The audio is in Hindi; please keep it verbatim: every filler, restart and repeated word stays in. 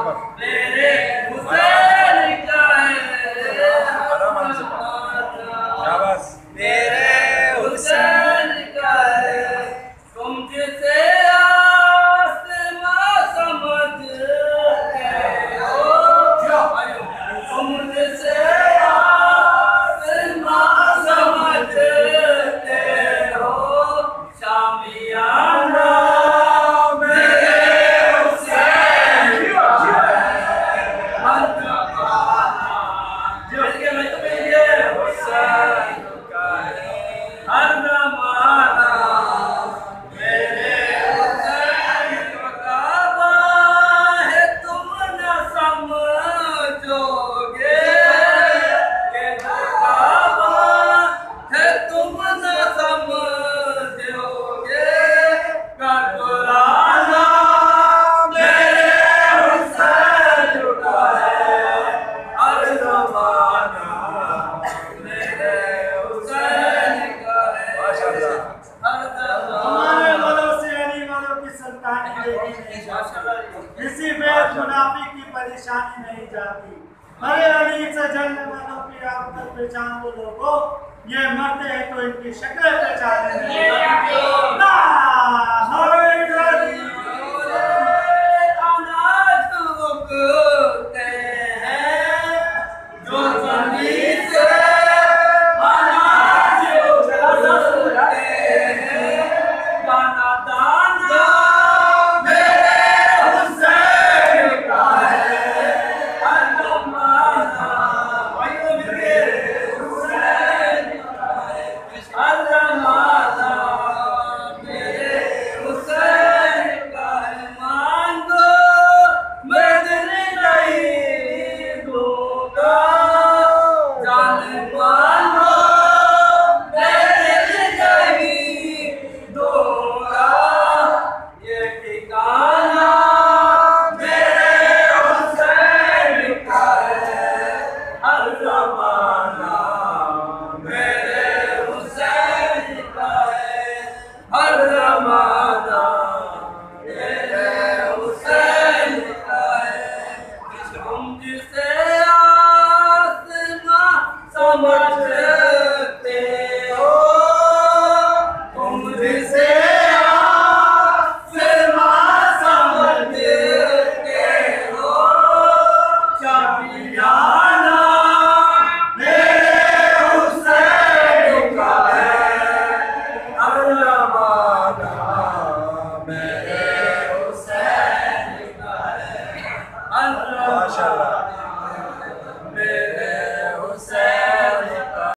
बराबर मेरे हुसैन का है आराम से शाबाश मेरे हुसैन का है तुम जिसे आसमां समझते हो तुम जिसे आसमां समझते हो शामियाना किसी बेद मुनाफिक की परेशानी नहीं जाती। अरे अली से जलने वालों की आफत पहचान दो लोगों, ये मरते हैं तो इनकी शक्ल पहचाने नहीं जाती। माशाल्लाह।